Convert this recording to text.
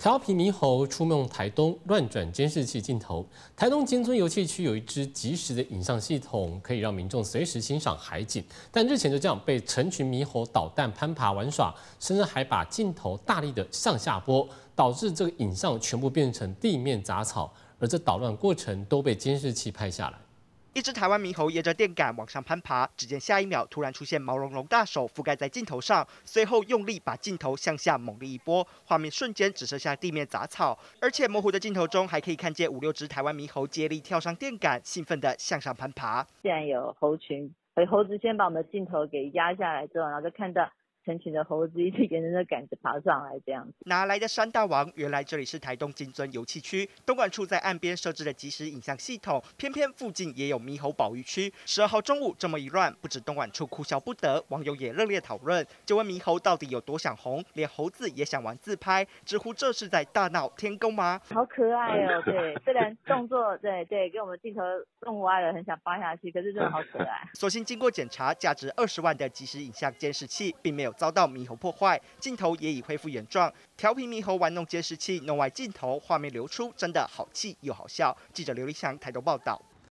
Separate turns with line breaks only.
调皮猕猴出没台东，乱转监视器镜头。台东金樽游憩区有一支即时的影像系统，可以让民众随时欣赏海景。但日前就这样被成群猕猴捣蛋攀爬玩耍，甚至还把镜头大力的向下拨，导致这个影像全部变成地面杂草，而这捣乱过程都被监视器拍下来。
一只台湾猕猴沿着电杆往上攀爬，只见下一秒突然出现毛茸茸大手覆盖在镜头上，随后用力把镜头向下猛力一拨，画面瞬间只剩下地面杂草，而且模糊的镜头中还可以看见5、6只台湾猕猴接力跳上电杆，兴奋地向上攀爬。
既然有猴群，猴子先把我们的镜头给压下来之后，然后就看到 成群的猴子一直沿着那杆子爬上来，这样子。
哪来的山大王？原来这里是台东金樽游憩区，东莞处在岸边设置的即时影像系统，偏偏附近也有猕猴保育区。12号中午这么一乱，不止东莞处哭笑不得，网友也热烈讨论，就问猕猴到底有多想红，连猴子也想玩自拍，直呼这是在大闹天宫吗？
好可爱哦，对，虽然动作对，跟我们镜头弄歪了，很想扒下去，可是真的好可爱。
所幸经过检查，价值20万的即时影像监视器，并没有遭到猕猴破坏，镜头也已恢复原状。调皮猕猴玩弄监视器，弄歪镜头，画面流出，真的好气又好笑。记者刘立祥台东报道。